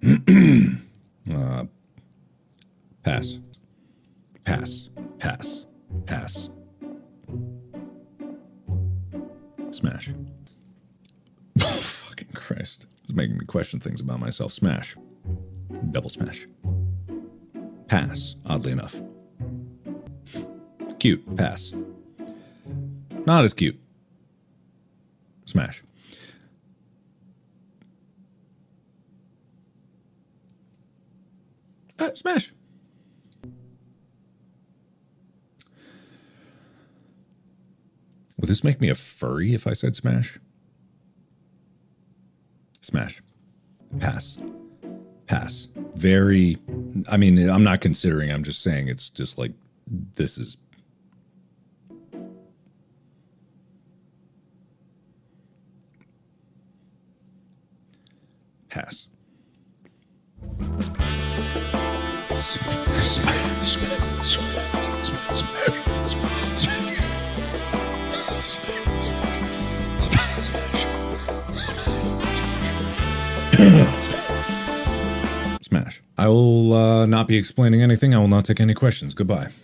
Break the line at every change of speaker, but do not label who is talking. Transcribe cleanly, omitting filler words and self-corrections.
Pass. Pass. Pass. Pass. Smash. Oh, fucking Christ. It's making me question things about myself. Smash. Double smash. Pass, oddly enough. Cute. Pass. Not as cute. Smash. Smash. Would this make me a furry if I said smash? Smash. Pass. Pass. Very, I mean, I'm not considering, I'm just saying it's just like, this is. Pass. Smash. I will not be explaining anything. I will not take any questions. Goodbye.